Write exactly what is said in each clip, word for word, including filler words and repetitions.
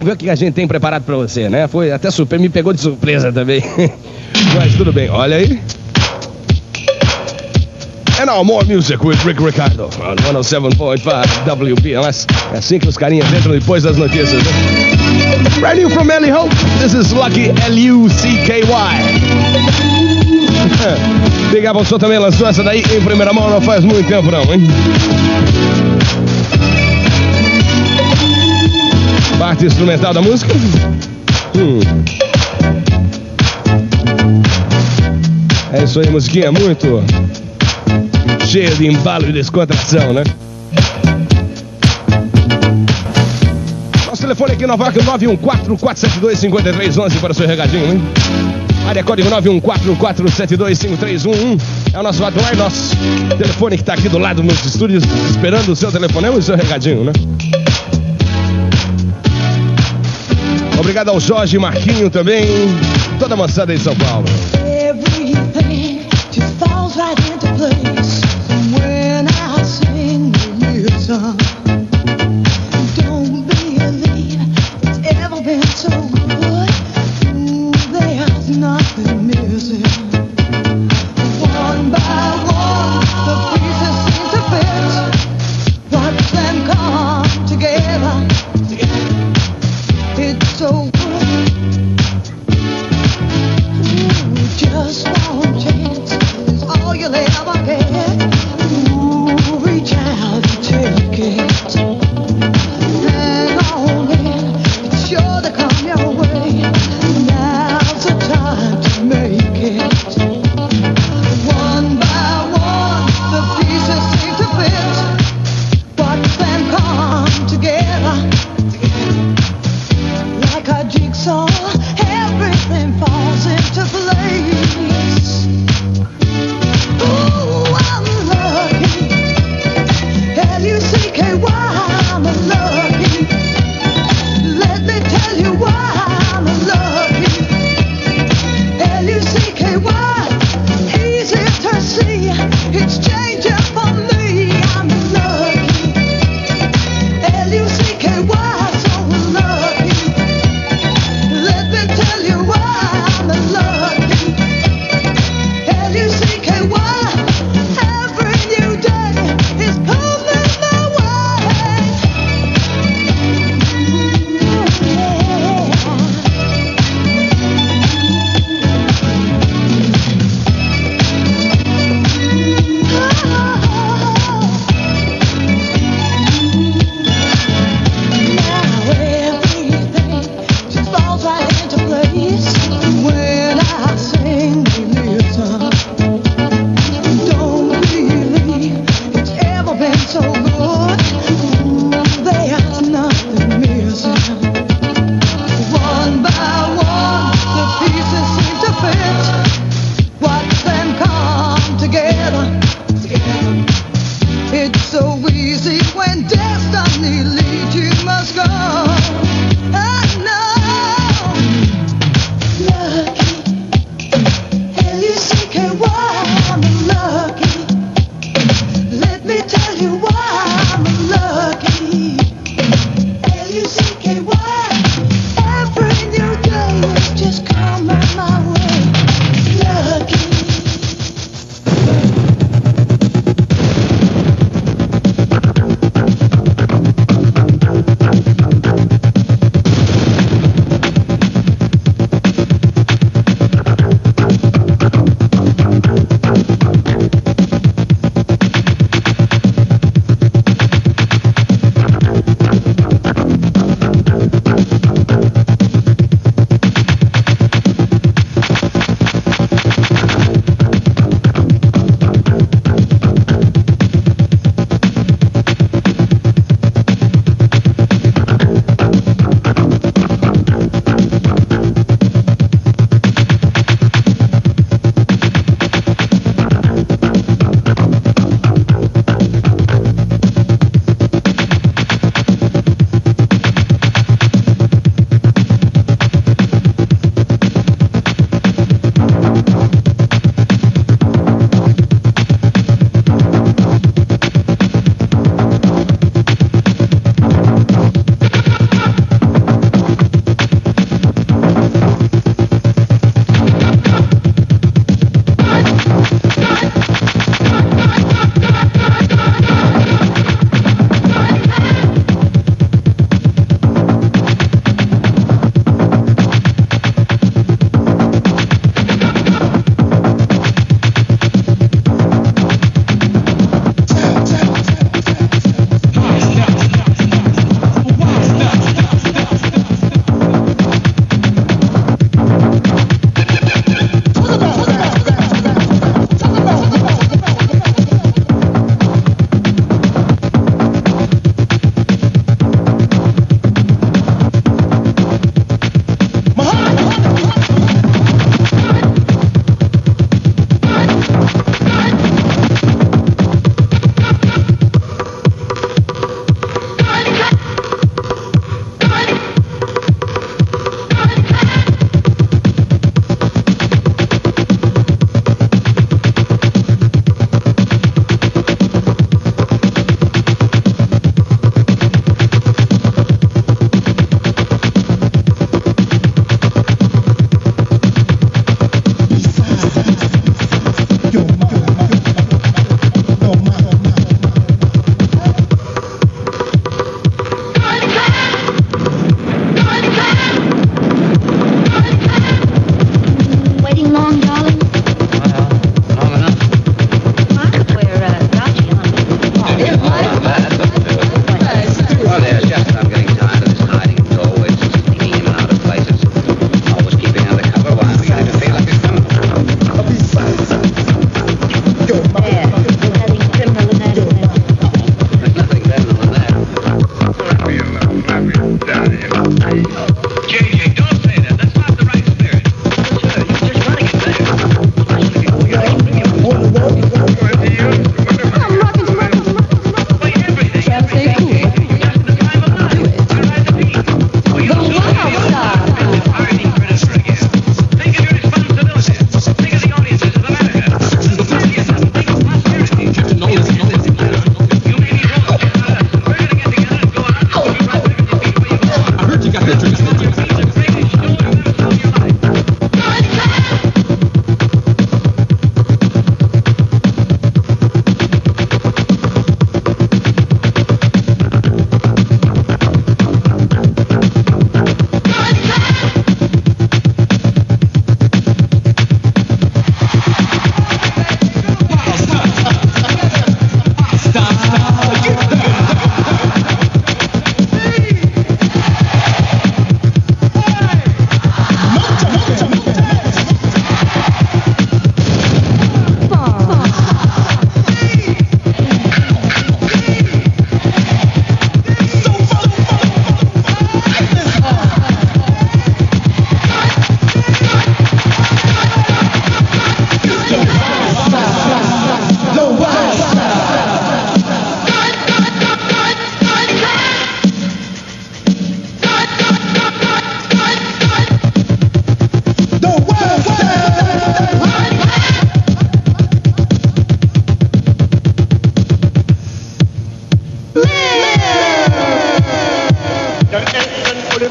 ver o que a gente tem preparado pra você, né? Foi até super, me pegou de surpresa também. Mas tudo bem, olha aí. And now more music with Rick Ricardo on one oh seven point five W P L S. É assim que os carinhas entram depois das notícias, né? Brand new from Ellie Hope, this is Lucky, L U C K Y. Big Apple Show também lançou essa daí em primeira mão, não faz muito tempo não, hein? Parte instrumental da música. Hum. É isso aí, musiquinha muito cheia de embalo e descontração, né? Nosso telefone aqui em Nova York é nove um quatro, quatro sete dois, cinco três um um para o seu regadinho, hein? Área código nove um quatro, quatro sete dois, cinco três um um. É o nosso hotline, nosso telefone que está aqui do lado nos estúdios, esperando o seu telefonema e o seu regadinho, né? Obrigado ao Jorge, Marquinho também, toda a moçada em São Paulo. Everything just falls right into place when I sing the rhythm. Don't believe it's ever been so good. Ooh, there's nothing missing. One by one, the pieces seem to fit. Watch them come together. It's so good. Ooh, just one chance is all you'll ever get. Ooh, reach out and take it. Hang on in, it's sure to come your way. Now's the time to make it. One by one, the pieces seem to fit. Watch them come together like a dream.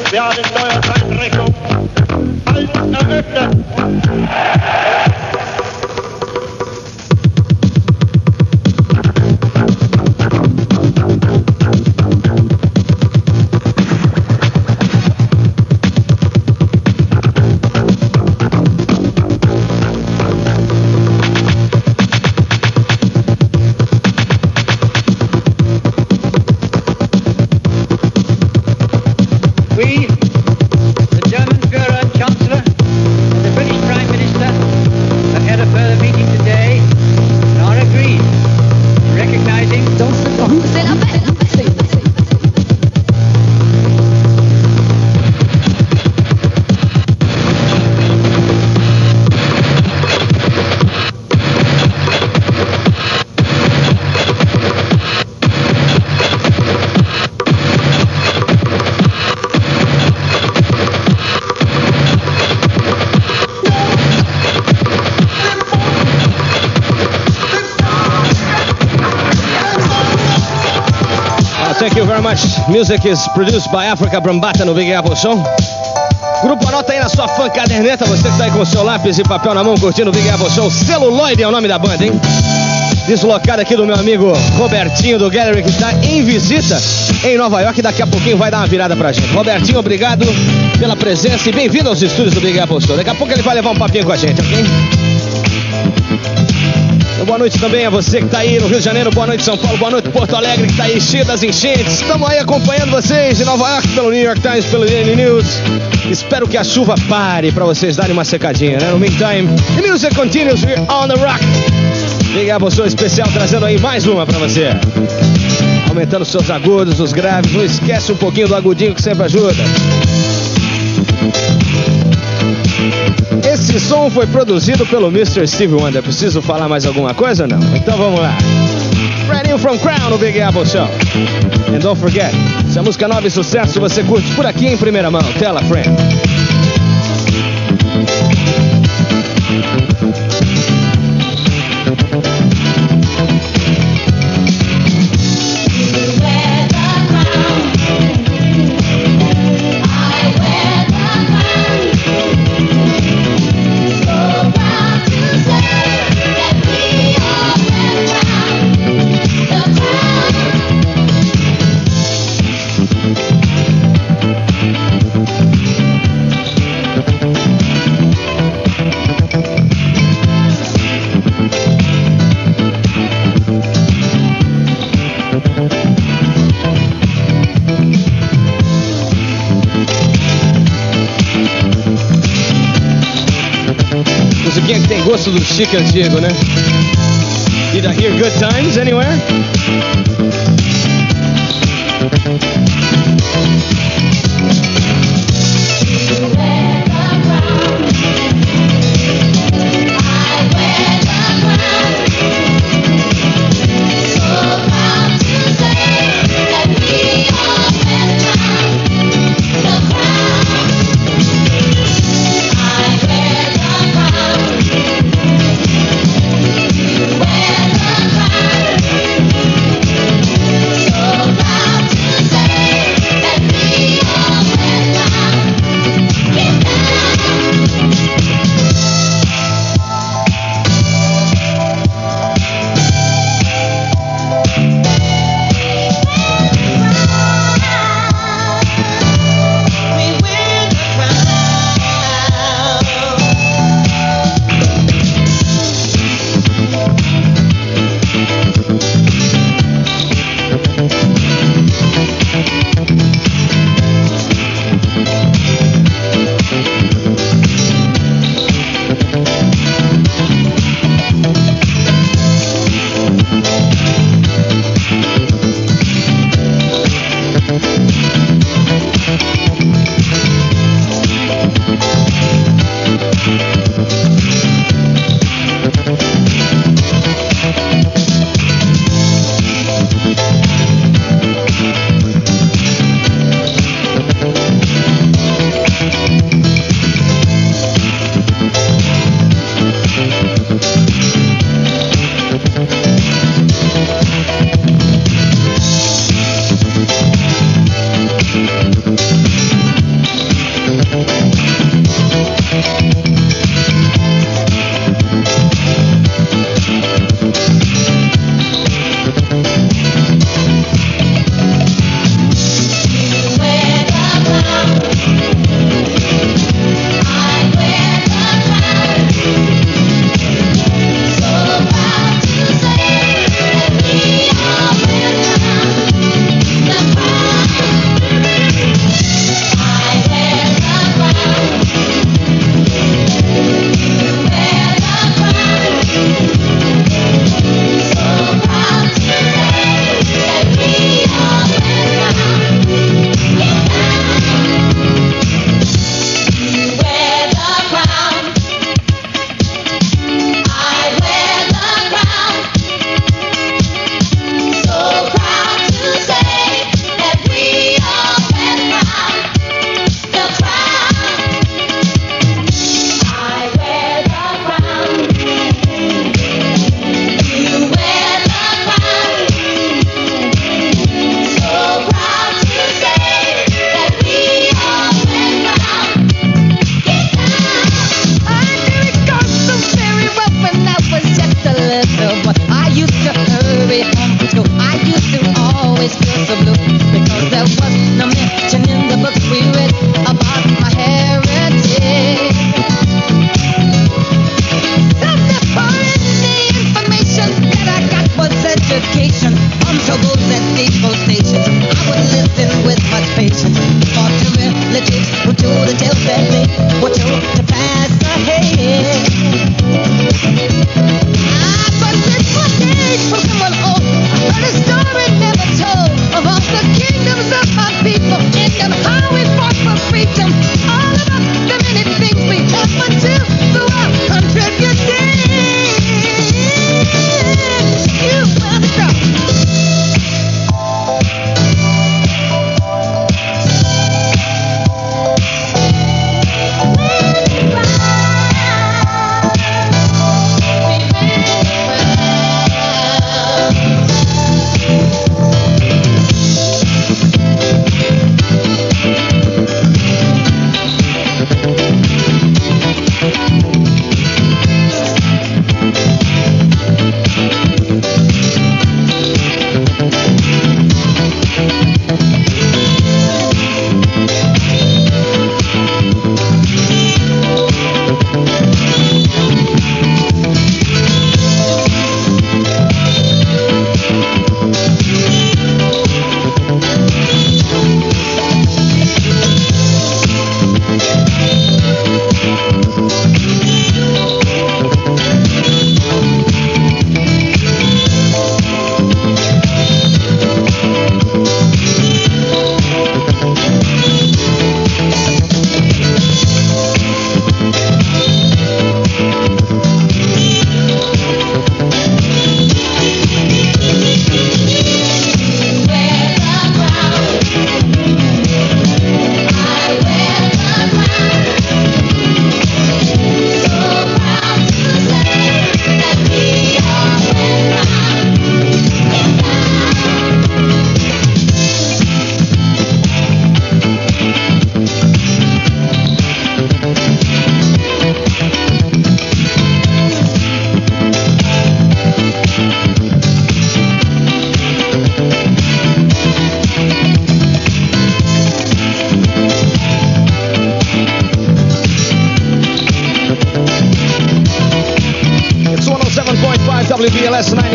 werden Steuerzeitrechnung bald eröffnet. We, the German Führer and Chancellor, and the British Prime Minister have had a further meeting today and are agreed, recognizing... C'est la paix. Thank you very much. Music is produced by Africa Brambata no Big Apple Show. Grupo, anota aí na sua fã caderneta, você que tá aí com o seu lápis e papel na mão curtindo o Big Apple Show. Celuloide é o nome da banda, hein? Deslocado aqui do meu amigo Robertinho do Gallery, que está em visita em Nova York. Daqui a pouquinho vai dar uma virada pra gente. Robertinho, obrigado pela presença e bem-vindo aos estúdios do Big Apple Show. Daqui a pouco ele vai levar um papinho com a gente, ok? Boa noite também a você que está aí no Rio de Janeiro, boa noite São Paulo, boa noite Porto Alegre, que está aí cheio das enchentes. Estamos aí acompanhando vocês em Nova York pelo New York Times, pelo Daily News. Espero que a chuva pare para vocês darem uma secadinha, né? No meantime, the music continues, we're on the rock. Big Apple Show especial trazendo aí mais uma para você. Aumentando os seus agudos, os graves, não esquece um pouquinho do agudinho que sempre ajuda. Esse som foi produzido pelo mister Stevie Wonder. Preciso falar mais alguma coisa ou não? Então vamos lá. Brand new from Crown, no Big Apple Show. And don't forget, se a música nova e sucesso você curte por aqui em primeira mão, tell a friend. Musiquinha que tem gosto do chique antigo, né? Did I hear good times anywhere?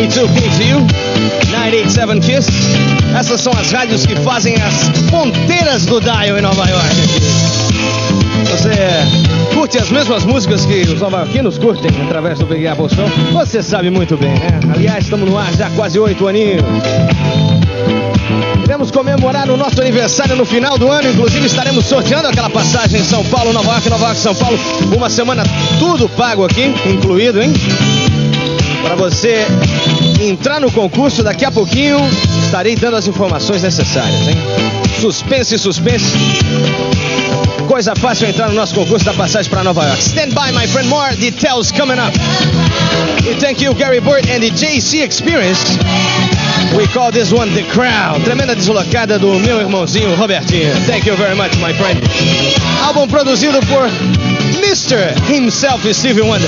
ninety-two K T U, nove oito sete Kiss. Essas são as rádios que fazem as ponteiras do dial em Nova York. Você curte as mesmas músicas que os nova-iorquinos curtem através do Big Apple Show? Você sabe muito bem, né? Aliás, estamos no ar já há quase oito aninhos. Iremos comemorar o nosso aniversário no final do ano. Inclusive estaremos sorteando aquela passagem em São Paulo, Nova York, Nova York, São Paulo. Uma semana tudo pago aqui, incluído, hein? Para você entrar no concurso, daqui a pouquinho estarei dando as informações necessárias, hein? Suspense, suspense. Coisa fácil entrar no nosso concurso da passagem para Nova York. Stand by, my friend, more details coming up. We thank you, Gary Burt and the J C Experience. We call this one The Crowd. Tremenda deslocada do meu irmãozinho Robertinho. Thank you very much, my friend. Álbum produzido por mister himself, Stevie Wonder.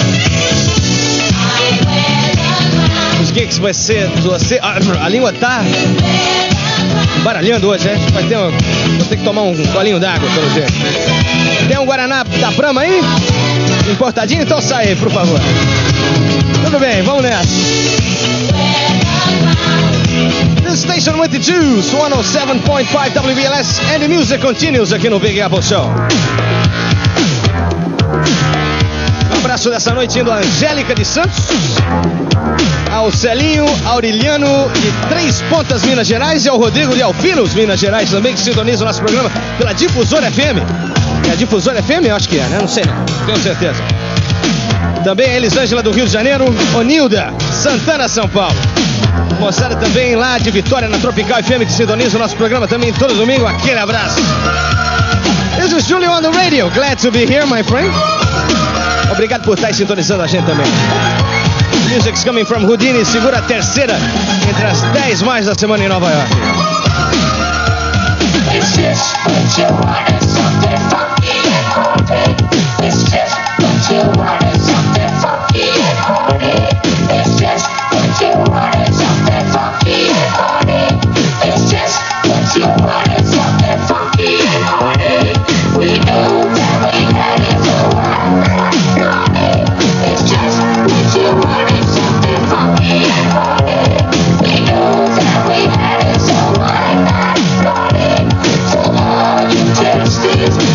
Os gigs vai ser... Você, a, a língua tá baralhando hoje, né? Vai ter um, vou ter que tomar um golinho d'água, pelo jeito. Tem um Guaraná da Brahma aí? Importadinho? Então sai aí, por favor. Tudo bem, vamos nessa. This station with the Juice, one oh seven point five W B L S, and the music continues aqui no Big Apple Show. Um abraço dessa noite indo a Angélica de Santos, ao Celinho Aureliano de Três Pontas, Minas Gerais, e ao Rodrigo de Alpinos, Minas Gerais, também que sintoniza o nosso programa pela Difusora F M. É a Difusora F M? Eu acho que é, né? Não sei, não tenho certeza. Também a Elisângela do Rio de Janeiro, Onilda, Santana, São Paulo. Moçada também lá de Vitória, na Tropical F M, que sintoniza o nosso programa também todo domingo. Aquele abraço. This is Julio on the radio. Glad to be here, my friend. Obrigado por estar sintonizando a gente também. Music's coming from Houdini. Segura a terceira entre as dez mais da semana em Nova York. It's just what you want, it's something funky and horny. It's just what you want, it's something funky and horny. It's just what you want, it's something funky and horny. It's just what you want, it's something funky and horny. We know that we had it for a while. It's just what you want, it's something funky and horny. We know that we had it so why not? So all you tipsters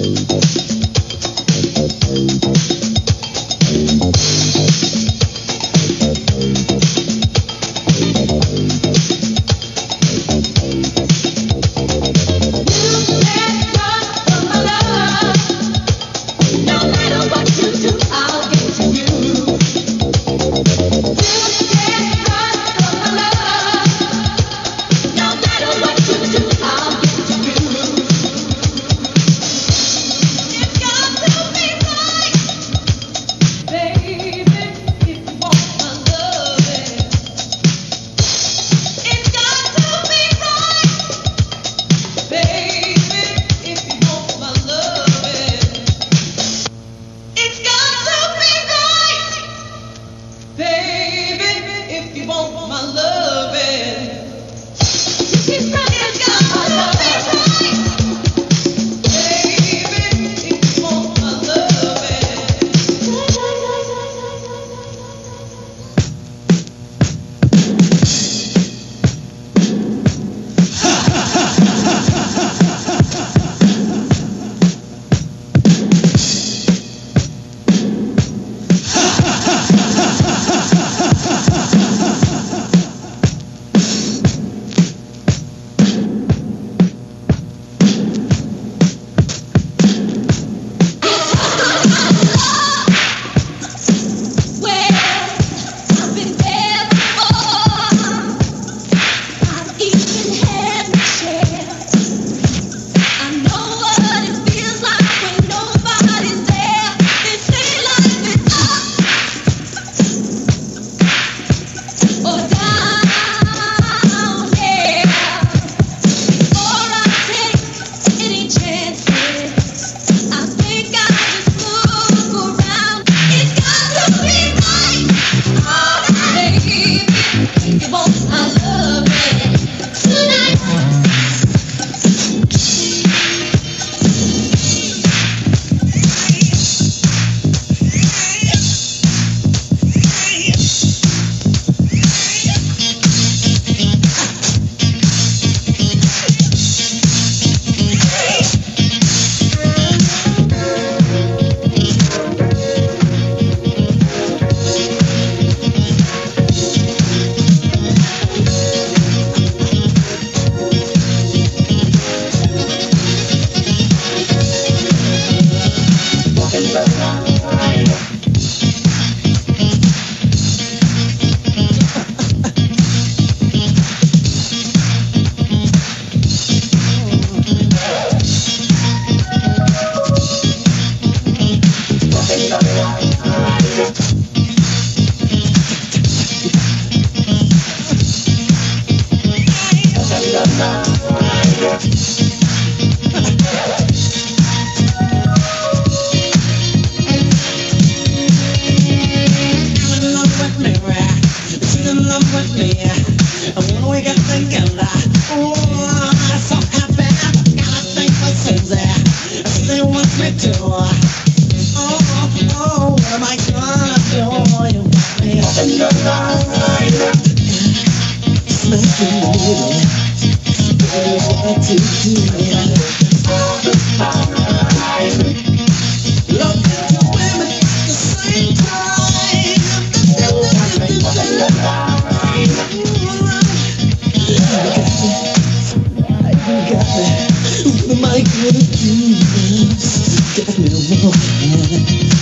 My good dreams got me walking.